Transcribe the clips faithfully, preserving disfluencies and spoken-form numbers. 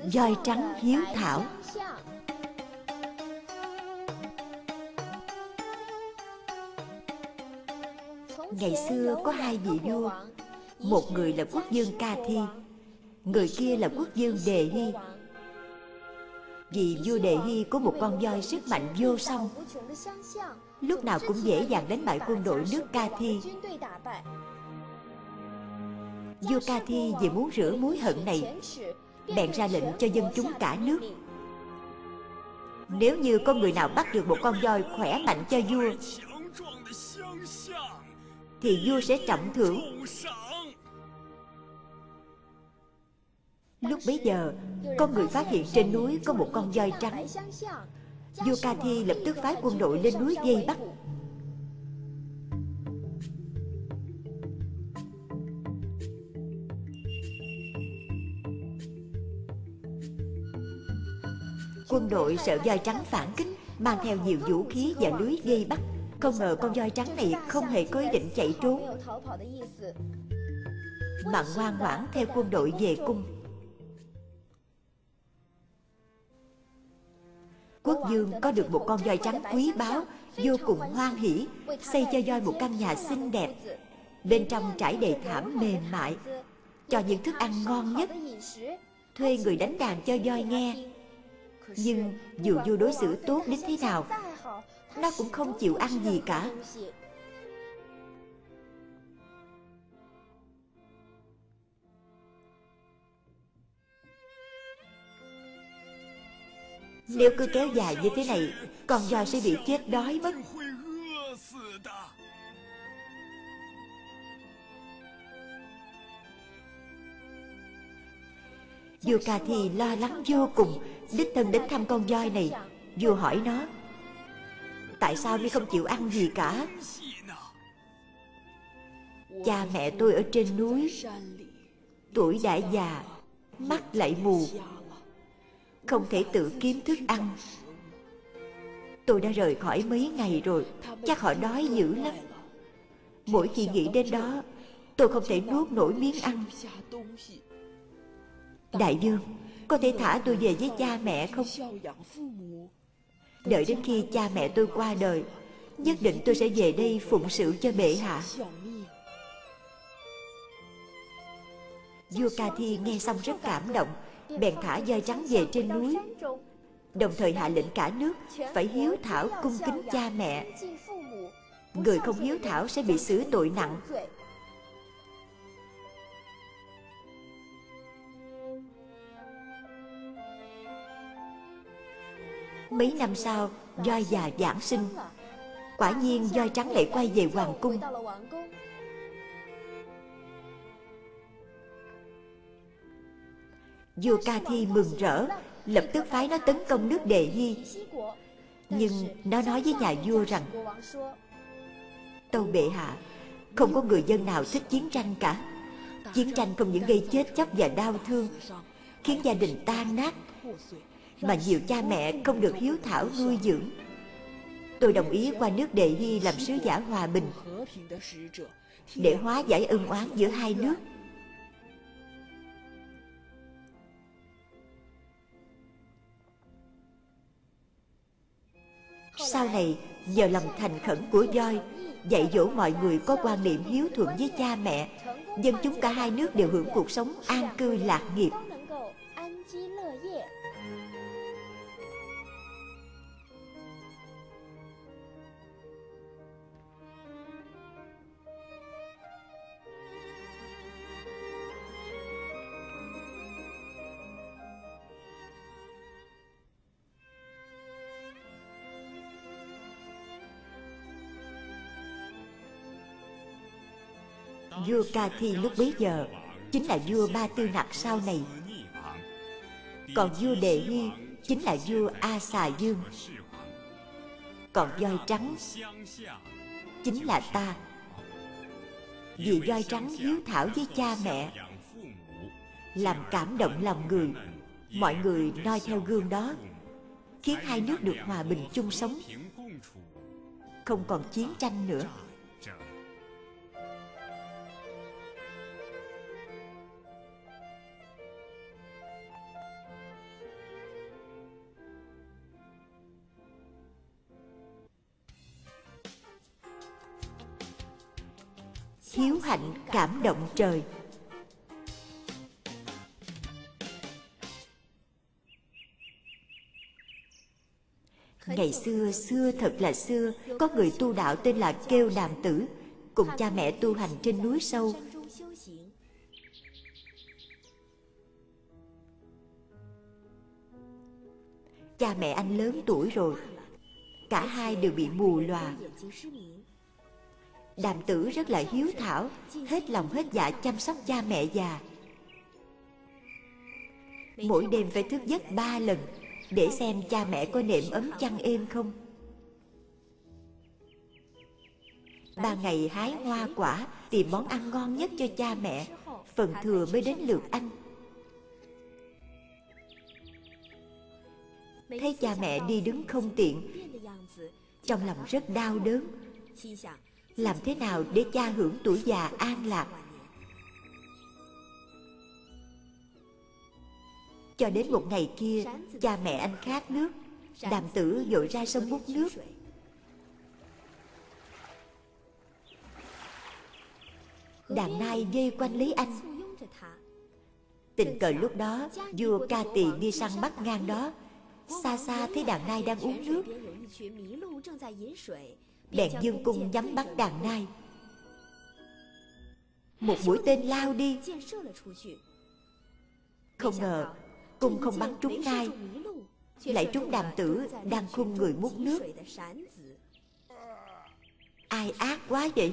Voi trắng hiếu thảo. Ngày xưa có hai vị vua, một người là quốc vương Ca Thi, người kia là quốc vương Đề Hy. Vì vua Đề Hy có một con voi sức mạnh vô song, lúc nào cũng dễ dàng đánh bại quân đội nước Ca Thi. Vua Ca Thi vì muốn rửa mối hận này, bèn ra lệnh cho dân chúng cả nước: nếu như có người nào bắt được một con voi khỏe mạnh cho vua, thì vua sẽ trọng thưởng. Lúc bấy giờ, có người phát hiện trên núi có một con voi trắng. Vua Ca Thi lập tức phái quân đội lên núi vây bắt. Quân đội sợ voi trắng phản kích, mang theo nhiều vũ khí và lưới vây bắt. Không ngờ con voi trắng này không hề có ý định chạy trốn, mà ngoan ngoãn theo quân đội về cung. Quốc vương có được một con voi trắng quý báu, vô cùng hoan hỉ, xây cho voi một căn nhà xinh đẹp, bên trong trải đầy thảm mềm mại, cho những thức ăn ngon nhất, thuê người đánh đàn cho voi nghe. Nhưng dù vua đối xử tốt đến thế nào, nó cũng không chịu ăn gì cả. Nếu cứ kéo dài như thế này, con voi sẽ bị chết đói mất. Vua Ca Thi lo lắng vô cùng, đích thân đến thăm con voi này. Vua hỏi nó: tại sao mi không chịu ăn gì cả? Cha mẹ tôi ở trên núi, tuổi đã già, mắt lại mù, không thể tự kiếm thức ăn. Tôi đã rời khỏi mấy ngày rồi, chắc họ đói dữ lắm. Mỗi khi nghĩ đến đó, tôi không thể nuốt nổi miếng ăn. Đại vương, có thể thả tôi về với cha mẹ không? Đợi đến khi cha mẹ tôi qua đời, nhất định tôi sẽ về đây phụng sự cho bệ hạ. Vua Ca Thi nghe xong rất cảm động, bèn thả voi trắng về trên núi, đồng thời hạ lệnh cả nước phải hiếu thảo cung kính cha mẹ. Người không hiếu thảo sẽ bị xử tội nặng. Mấy năm sau, voi già giáng sinh. Quả nhiên voi trắng lại quay về hoàng cung. Vua Ca Thi mừng rỡ, lập tức phái nó tấn công nước Đề Hy. Nhưng nó nói với nhà vua rằng: tâu bệ hạ, không có người dân nào thích chiến tranh cả. Chiến tranh không những gây chết chóc và đau thương, khiến gia đình tan nát, mà nhiều cha mẹ không được hiếu thảo nuôi dưỡng. Tôi đồng ý qua nước Đề Hy làm sứ giả hòa bình, để hóa giải ân oán giữa hai nước. Sau này, nhờ lòng thành khẩn của voi, dạy dỗ mọi người có quan niệm hiếu thuận với cha mẹ, dân chúng cả hai nước đều hưởng cuộc sống an cư lạc nghiệp. Vua Ca Thi lúc bấy giờ chính là vua Ba Tư Nặc sau này. Còn vua Đề Hy chính là vua A Xà Dương. Còn voi trắng chính là ta. Vì voi trắng hiếu thảo với cha mẹ, làm cảm động lòng người, mọi người noi theo gương đó, khiến hai nước được hòa bình chung sống, không còn chiến tranh nữa. hiếu hạnh cảm động trời. Ngày xưa, xưa thật là xưa, có người tu đạo tên là Kêu Đàm Tử, cùng cha mẹ tu hành trên núi sâu. Cha mẹ anh lớn tuổi rồi, cả hai đều bị mù lòa. Đàm Tử rất là hiếu thảo, hết lòng hết dạ chăm sóc cha mẹ già. Mỗi đêm phải thức giấc ba lần để xem cha mẹ có nệm ấm chăn êm không. Ba ngày hái hoa quả, tìm món ăn ngon nhất cho cha mẹ, phần thừa mới đến lượt anh. Thấy cha mẹ đi đứng không tiện, trong lòng rất đau đớn. Làm thế nào để cha hưởng tuổi già an lạc? Cho đến một ngày kia, cha mẹ anh khát nước, Đàm Tử vội ra sông múc nước. Đàn nai vây quanh lấy anh. Tình cờ lúc đó, vua Ca Tỳ đi săn bắt ngang đó, xa xa thấy đàn nai đang uống nước, bèn dương cung nhắm bắn đàn nai. Một mũi tên lao đi, không ngờ cung không bắn trúng nai, lại trúng Đàm Tử đang khum người múc nước. Ai ác quá vậy?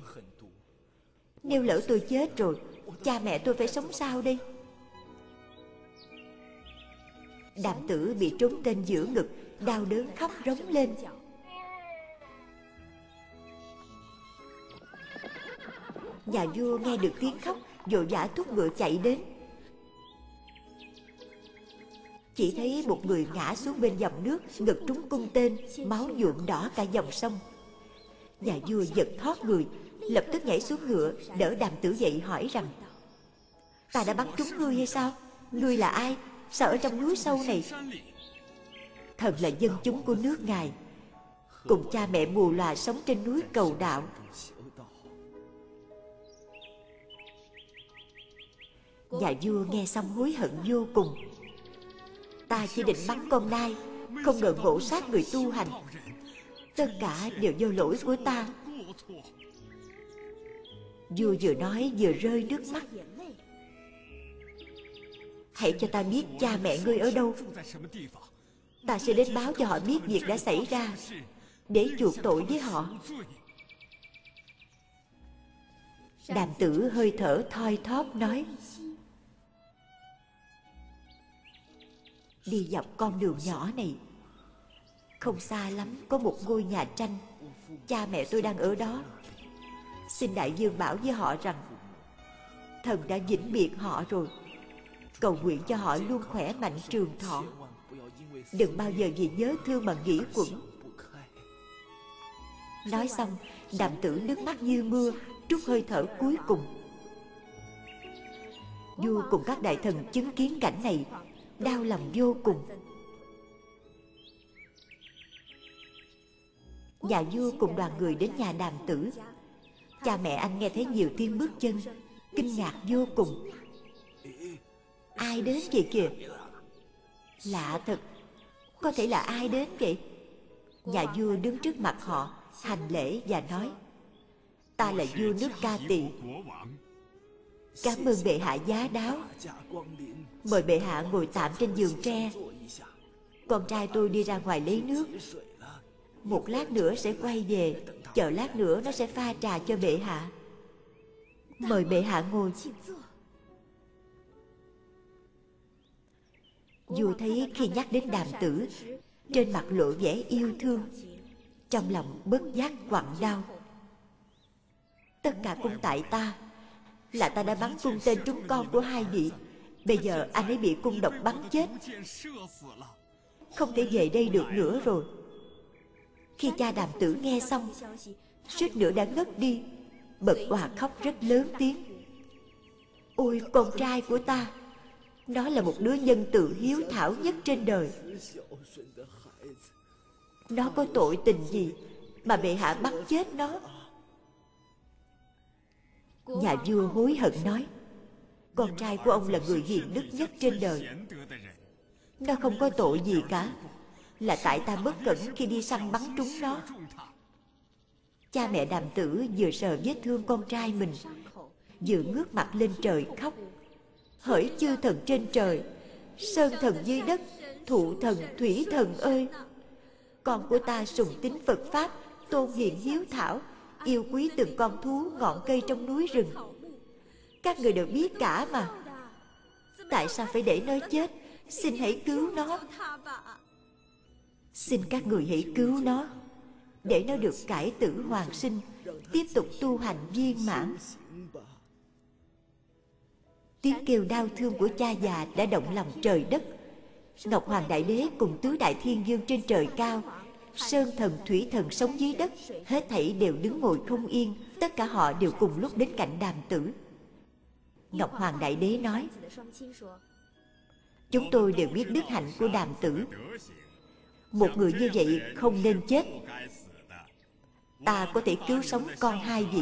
Nếu lỡ tôi chết rồi, cha mẹ tôi phải sống sao đây? Đàm Tử bị trúng tên giữa ngực, đau đớn khóc rống lên. Nhà vua nghe được tiếng khóc, vội vã thúc ngựa chạy đến. Chỉ thấy một người ngã xuống bên dòng nước, ngực trúng cung tên, máu nhuộm đỏ cả dòng sông. Nhà vua giật thoát người, lập tức nhảy xuống ngựa, đỡ Đàm Tử dậy hỏi rằng: Ta đã bắn trúng ngươi hay sao? Ngươi là ai? Sao ở trong núi sâu này? Thần là dân chúng của nước ngài, cùng cha mẹ mù lòa sống trên núi cầu đạo. Nhà vua nghe xong hối hận vô cùng. Ta chỉ định bắn con nai, không ngờ ngộ sát người tu hành. Tất cả đều do lỗi của ta. Vua vừa nói vừa rơi nước mắt. Hãy cho ta biết cha mẹ ngươi ở đâu, ta sẽ đến báo cho họ biết việc đã xảy ra, để chuộc tội với họ. Đàm Tử hơi thở thoi thóp nói: Đi dọc con đường nhỏ này, không xa lắm có một ngôi nhà tranh, cha mẹ tôi đang ở đó. Xin đại vương bảo với họ rằng thần đã vĩnh biệt họ rồi, cầu nguyện cho họ luôn khỏe mạnh trường thọ, đừng bao giờ vì nhớ thương mà nghĩ quẩn. Nói xong, Đàm Tử nước mắt như mưa, trút hơi thở cuối cùng. Vua cùng các đại thần chứng kiến cảnh này, đau lòng vô cùng. Nhà vua cùng đoàn người đến nhà Đàm Tử. Cha mẹ anh nghe thấy nhiều tiếng bước chân, kinh ngạc vô cùng. Ai đến vậy kìa? Lạ thật, có thể là ai đến vậy? Nhà vua đứng trước mặt họ, hành lễ và nói: Ta là vua nước Ca Tỳ, cảm ơn bệ hạ giá đáo. Mời bệ hạ ngồi tạm trên giường tre. Con trai tôi đi ra ngoài lấy nước, một lát nữa sẽ quay về, chờ lát nữa nó sẽ pha trà cho bệ hạ. Mời bệ hạ ngồi. Vua thấy khi nhắc đến Đàm Tử, trên mặt lộ vẻ yêu thương, trong lòng bất giác quặn đau. Tất cả cũng tại ta, là ta đã bắn cung tên trúng con của hai vị. Bây giờ anh ấy bị cung độc bắn chết, không thể về đây được nữa rồi. Khi cha Đàm Tử nghe xong, suýt nữa đã ngất đi, bật òa khóc rất lớn tiếng. Ôi con trai của ta, nó là một đứa nhân từ hiếu thảo nhất trên đời. Nó có tội tình gì mà bệ hạ bắt chết nó? Nhà vua hối hận nói: con trai của ông là người hiền đức nhất trên đời. Nó không có tội gì cả, là tại ta bất cẩn khi đi săn bắn trúng nó. Cha mẹ Đàm Tử vừa sờ vết thương con trai mình, vừa ngước mặt lên trời khóc: hỡi chư thần trên trời, sơn thần dưới đất, thụ thần thủy thần ơi! Con của ta sùng tín Phật Pháp, tôn hiền hiếu thảo, yêu quý từng con thú ngọn cây trong núi rừng. Các người đều biết cả mà. Tại sao phải để nó chết? Xin hãy cứu nó. Xin các người hãy cứu nó, để nó được cải tử hoàn sinh, tiếp tục tu hành viên mãn. Tiếng kêu đau thương của cha già đã động lòng trời đất. Ngọc Hoàng Đại Đế cùng tứ đại thiên vương trên trời cao, sơn thần thủy thần sống dưới đất, hết thảy đều đứng ngồi không yên. Tất cả họ đều cùng lúc đến cạnh Đàm Tử. Ngọc Hoàng Đại Đế nói: chúng tôi đều biết đức hạnh của Đàm Tử. Một người như vậy không nên chết. Ta có thể cứu sống con hai vị.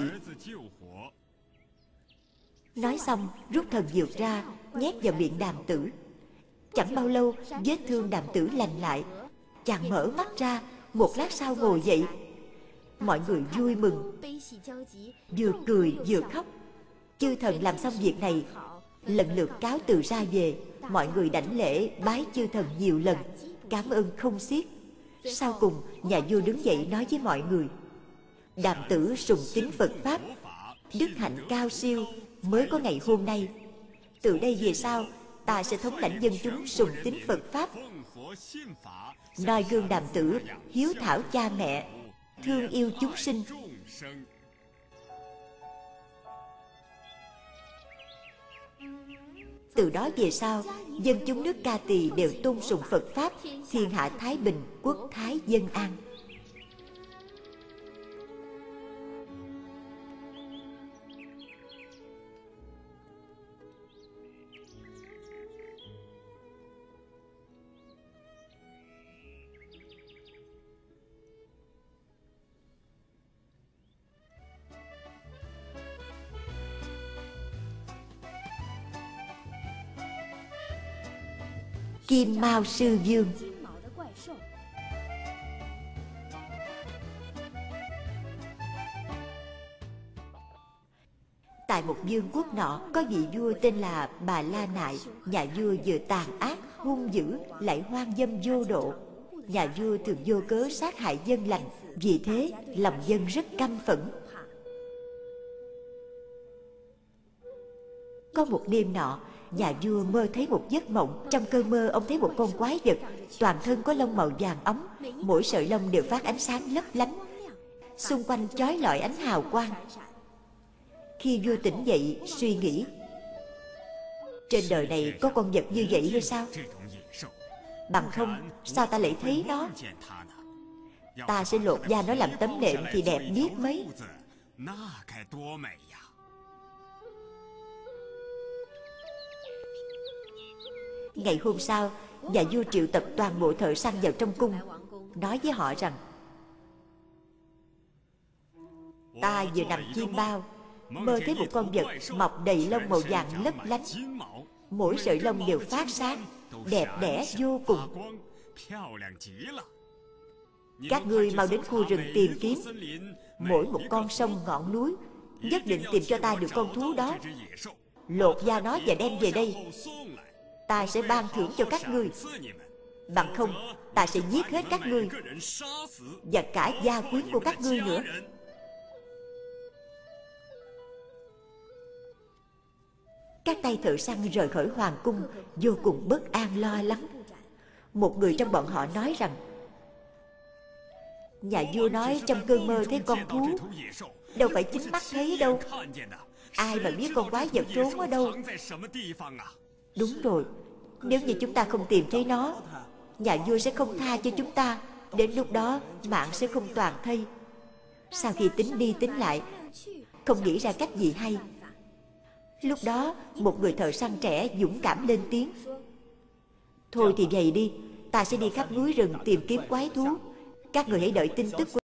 Nói xong rút thần dược ra, nhét vào miệng Đàm Tử. Chẳng bao lâu vết thương Đàm Tử lành lại. Chàng mở mắt ra, một lát sau ngồi dậy. Mọi người vui mừng, vừa cười vừa khóc. Chư thần làm xong việc này, lần lượt cáo từ ra về. Mọi người đảnh lễ bái chư thần nhiều lần, cảm ơn không xiết. Sau cùng nhà vua đứng dậy nói với mọi người: Đàm Tử sùng tín Phật Pháp, đức hạnh cao siêu, mới có ngày hôm nay. Từ đây về sau, ta sẽ thống lãnh dân chúng sùng tín Phật Pháp, noi gương Đàm Tử hiếu thảo cha mẹ, thương yêu chúng sinh. Từ đó về sau, dân chúng nước Ca Tỳ đều tôn sùng Phật Pháp, thiên hạ thái bình, quốc thái dân an. Kim Mao Sư Vương. Tại một vương quốc nọ, có vị vua tên là Bà La Nại. Nhà vua vừa tàn ác, hung dữ, lại hoang dâm vô độ. Nhà vua thường vô cớ sát hại dân lành, vì thế lòng dân rất căm phẫn. Có một đêm nọ, nhà vua mơ thấy một giấc mộng. Trong cơn mơ, ông thấy một con quái vật, toàn thân có lông màu vàng óng, mỗi sợi lông đều phát ánh sáng lấp lánh, xung quanh chói lọi ánh hào quang. Khi vua tỉnh dậy, suy nghĩ: trên đời này có con vật như vậy hay sao? Bằng không, sao ta lại thấy nó? Ta sẽ lột da nó làm tấm nệm thì đẹp biết mấy. Ngày hôm sau, nhà vua triệu tập toàn bộ thợ săn vào trong cung, nói với họ rằng: ta vừa nằm chim bao, mơ thấy một con vật mọc đầy lông màu vàng lấp lánh, mỗi sợi lông đều phát sáng, đẹp đẽ vô cùng. Các ngươi mau đến khu rừng tìm kiếm, mỗi một con sông ngọn núi, nhất định tìm cho ta được con thú đó, lột da nó và đem về đây. Ta sẽ ban thưởng cho các ngươi. Bằng không, ta sẽ giết hết các ngươi, và cả gia quyến của các ngươi nữa. Các tay thợ săn rời khỏi hoàng cung, vô cùng bất an lo lắng. Một người trong bọn họ nói rằng: nhà vua nói trong cơn mơ thấy con thú, đâu phải chính mắt thấy đâu. Ai mà biết con quái vật trốn ở đâu? Đúng rồi, nếu như chúng ta không tìm thấy nó, nhà vua sẽ không tha cho chúng ta. Đến lúc đó mạng sẽ không toàn thây. Sau khi tính đi tính lại, không nghĩ ra cách gì hay. Lúc đó một người thợ săn trẻ dũng cảm lên tiếng: thôi thì vậy đi, ta sẽ đi khắp núi rừng tìm kiếm quái thú. Các người hãy đợi tin tức của